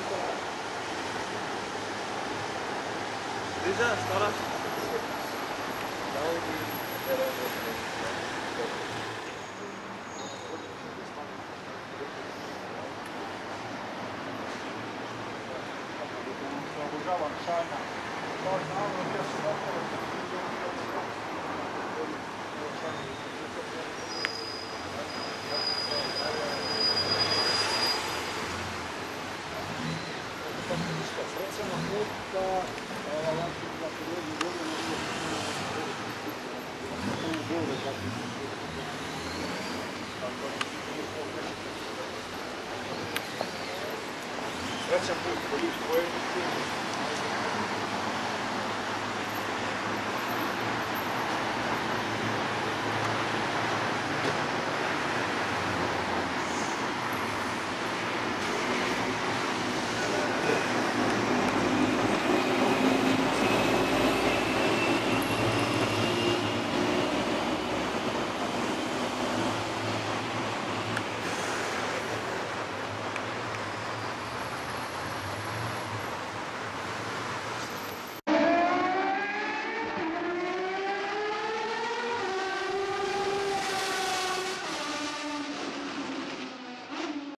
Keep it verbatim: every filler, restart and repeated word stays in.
Rica, stara. Obožavam šajna. To je znamo gdje su okolo. Srećena puta, ovakvi da priloži godinu u bole kakvi su. Srećan put, koji pojedići.